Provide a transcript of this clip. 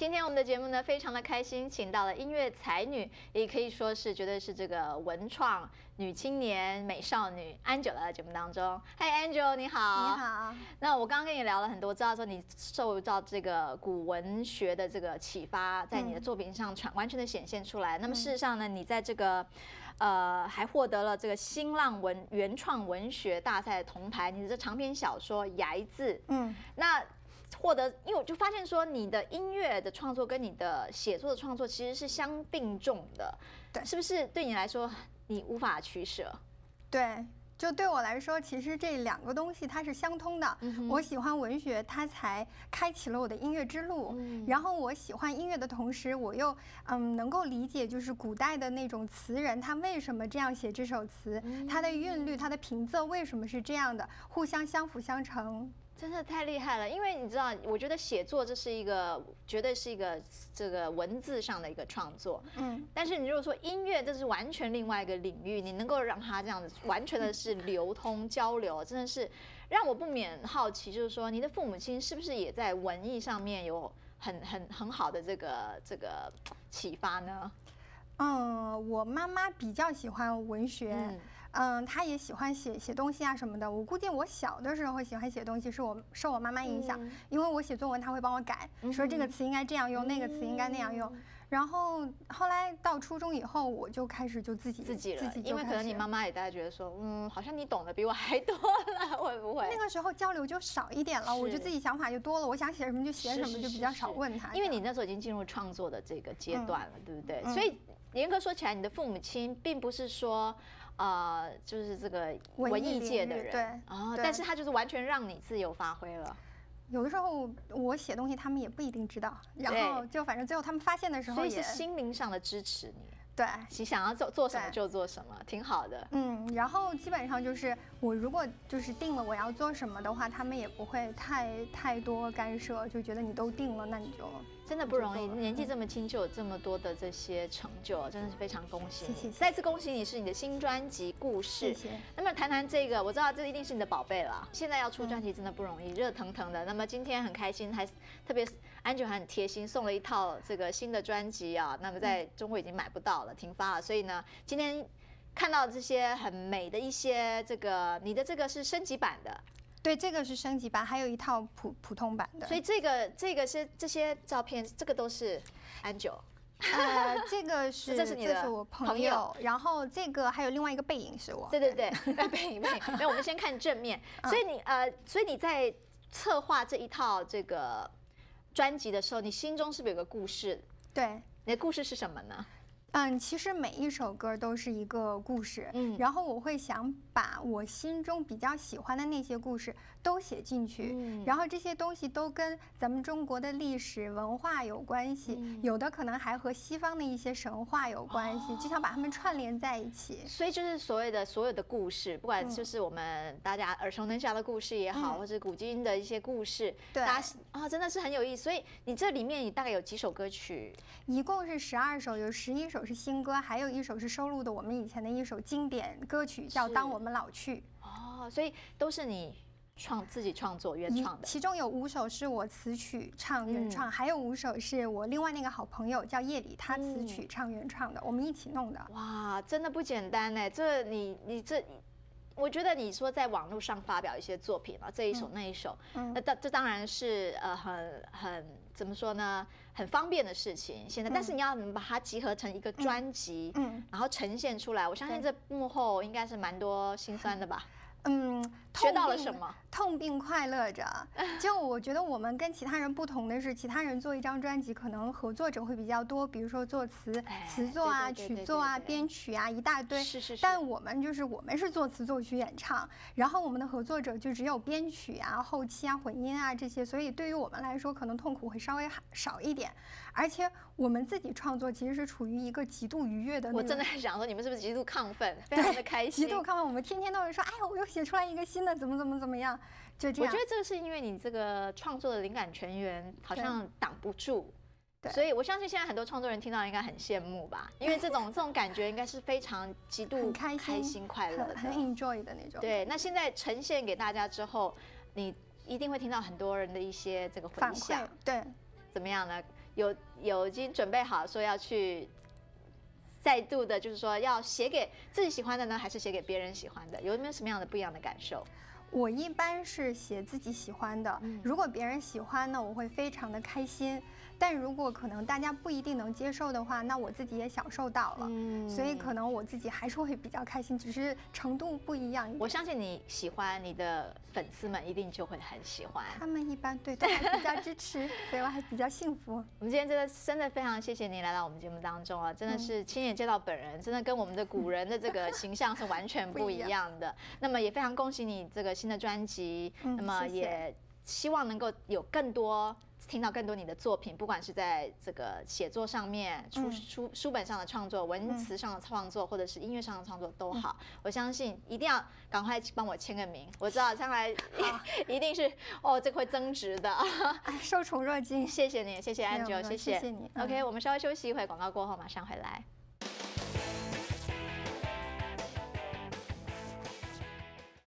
今天我们的节目呢，非常的开心，请到了音乐才女，也可以说是绝对是这个文创女青年美少女 Angel 来到节目当中。嗨 ，Angel 你好。 你好。 那我刚刚跟你聊了很多，知道说你受到这个古文学的这个启发，在你的作品上完全的显现出来。那么事实上呢，你在这个还获得了这个新浪原创文学大赛的铜牌，你的长篇小说《睚字》。那获得，因为我就发现说，你的音乐的创作跟你的写作的创作其实是相并重的， 对， 是不是？对你来说，你无法取舍？ 对，就对我来说，其实这两个东西它是相通的。我喜欢文学，它才开启了我的音乐之路。然后我喜欢音乐的同时，我又能够理解，就是古代的那种词人他为什么这样写这首词，他的韵律、他的平仄为什么是这样的，互相相辅相成。 真的太厉害了，因为你知道，我觉得写作这是一个绝对是一个这个文字上的一个创作，但是你如果说音乐，这是完全另外一个领域，你能够让它这样子完全的是流通交流，真的是让我不免好奇，就是说你的父母亲是不是也在文艺上面有很好的这个启发呢？ 我妈妈比较喜欢文学，她也喜欢写东西啊什么的。我估计我小的时候喜欢写东西，受我妈妈影响，因为我写作文她会帮我改，说这个词应该这样用，那个词应该那样用。然后后来到初中以后，我就开始自己了， 因为可能你妈妈也大概觉得说，好像你懂得比我还多了，会不会？ 那个时候交流就少一点了，我就自己想法就多了，我想写什么就写什么，就比较少问她。 因为你那时候已经进入创作的这个阶段了，对不对？所以严格说起来，你的父母亲并不是说，就是这个文艺界的人， 对， 但是他就是完全让你自由发挥了。 有的时候我写东西，他们也不一定知道，然后就反正最后他们发现的时候， 所以是心灵上的支持你。 对， 你想要做什么就做什么，挺好的。 然后基本上就是我如果就是定了我要做什么的话，他们也不会太多干涉，就觉得你都定了，那你就。 真的不容易，年纪这么轻就有这么多的这些成就，真的是非常恭喜你！ 谢谢， 再次恭喜你是你的新专辑《故事》。 谢谢。 那么谈谈这个，我知道这一定是你的宝贝了。现在要出专辑真的不容易，热腾腾的。那么今天很开心，还特别Angel还很贴心送了一套这个新的专辑啊。那么在中国已经买不到了，停发了。所以呢，今天看到这些很美的一些这个，你的这个是升级版的。 对，这个是升级版，还有一套普通版的。 所以这个是这些照片，这个都是 Angel。 这个是这是你的， 这是我朋友。然后这个还有另外一个背影是我。 对，背影。没有，我们先看正面。所以你在策划这一套这个专辑的时候，你心中是不是有个故事？ 对， 你的故事是什么呢？ 其实每一首歌都是一个故事，然后我会想把我心中比较喜欢的那些故事都写进去，然后这些东西都跟咱们中国的历史文化有关系，有的可能还和西方的一些神话有关系，就想把它们串联在一起。 所以就是所有的故事，不管就是我们大家耳熟能详的故事也好，或者古今的一些故事， 对真的是很有意思。所以你这里面你大概有几首歌曲？ 一共是12首，有11首是新歌，还有一首是收录的我们以前的一首经典歌曲，叫《当我们老去》。 所以都是你自己创作原创的。 其中有5首是我词曲唱原创，还有5首是我另外那个好朋友叫叶里，他词曲唱原创的，我们一起弄的。 哇，真的不简单哎！我觉得你说在网络上发表一些作品嘛，这一首那一首，这当然是很怎么说呢，很方便的事情。现在，但是你要把它集合成一个专辑，然后呈现出来，我相信这幕后应该是蛮多辛酸的吧。学到了什么？ 痛并快乐着。就我觉得我们跟其他人不同的是，其他人做一张专辑可能合作者会比较多，比如说作词作啊、曲作啊、编曲啊一大堆。 是。 但我们是作词、作曲、演唱，然后我们的合作者就只有编曲啊、后期啊、混音啊这些，所以对于我们来说，可能痛苦会稍微少一点。而且我们自己创作其实是处于一个极度愉悦的。 我真的很想说，你们是不是极度亢奋，非常的开心？ 极度亢奋，我们天天都是说，哎呀，我又写出来一个新的，怎么样，就这样。 我觉得这个是因为你这个创作的灵感泉源好像挡不住， 对， 所以我相信现在很多创作人听到应该很羡慕吧，因为这种感觉应该是非常极度开心快乐的， 很 enjoy 的那种。 对，那现在呈现给大家之后，你一定会听到很多人的一些这个回响， 对， 怎么样呢？ 已经准备好说要去再度的，就是说要写给自己喜欢的呢，还是写给别人喜欢的？有没有什么样的不一样的感受？ 我一般是写自己喜欢的，如果别人喜欢呢，我会非常的开心。但如果可能大家不一定能接受的话，那我自己也享受到了，所以可能我自己还是会比较开心，只是程度不一样。 我相信你喜欢，你的粉丝们一定就会很喜欢。 他们一般对都还比较支持，所以我还比较幸福。 我们今天真的非常谢谢您来到我们节目当中啊，真的是亲眼见到本人，真的跟我们的古人的这个形象是完全不一样的。那么也非常恭喜你这个新的专辑，那么也希望能够有更多。听到更多你的作品，不管是在这个写作上面、书本上的创作、文词上的创作，或者是音乐上的创作都好，我相信一定要赶快帮我签个名。我知道将来一定是这个会增值的。 受宠若惊， 谢谢你，谢谢 Angel， 谢谢你。 OK， 我们稍微休息一会，广告过后马上回来。